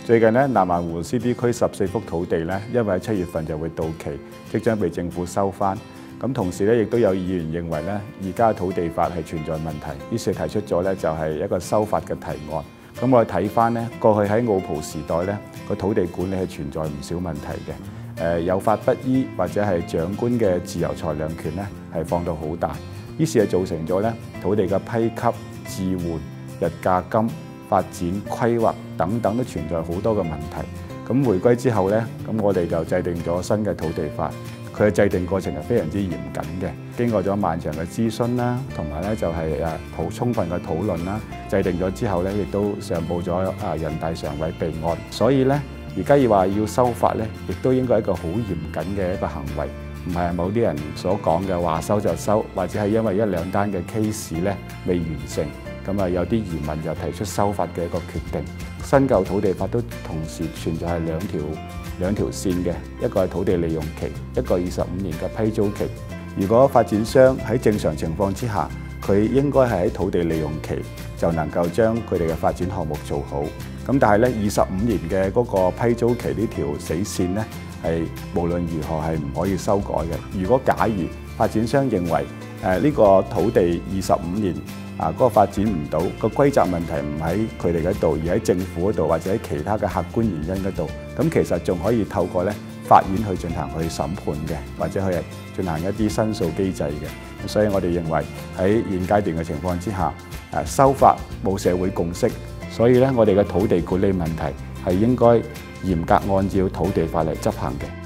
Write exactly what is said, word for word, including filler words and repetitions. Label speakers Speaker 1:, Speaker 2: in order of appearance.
Speaker 1: 最近咧，南灣湖 C D 區十四幅土地咧，因為喺七月份就會到期，即將被政府收翻。咁同時咧，亦都有議員認為咧，而家土地法係存在問題，於是提出咗咧就係一個修法嘅提案。咁我哋睇翻咧，過去喺澳葡時代咧，個土地管理係存在唔少問題嘅。誒有法不依或者係長官嘅自由裁量權咧係放到好大，於是係造成咗咧土地嘅批給、置換、日價金、發展規劃等等都存在好多嘅問題。咁回歸之後咧，咁我哋就制定咗新嘅土地法。佢嘅制定過程係非常之嚴謹嘅，經過咗漫長嘅諮詢啦，同埋咧就係誒好充分嘅討論啦。制定咗之後咧，亦都上報咗啊人大常委備案。所以咧，而家要話要修法咧，亦都應該係一個好嚴謹嘅一個行為，唔係某啲人所講嘅話收就收，或者係因為一兩單嘅 case 咧未完成，咁啊有啲移民就提出修法嘅一個決定。新舊土地法都同時存在係兩條兩條線嘅，一個係土地利用期，一個二十五年嘅批租期。如果發展商喺正常情況之下，佢應該係喺土地利用期就能夠將佢哋嘅發展項目做好。咁但係咧，二十五年嘅嗰個批租期呢條死線咧，係無論如何係唔可以修改嘅。如果假如發展商認為誒呢個土地二十五年啊嗰個發展唔到，個歸責問題唔喺佢哋嗰度，而喺政府嗰度或者喺其他嘅客觀原因嗰度，咁其實仲可以透過咧法院去進行去審判嘅，或者去進行一啲申訴機制嘅。所以我哋認為喺現階段嘅情況之下，誒修法冇社會共識，所以咧我哋嘅土地管理問題係應該嚴格按照土地法嚟執行嘅。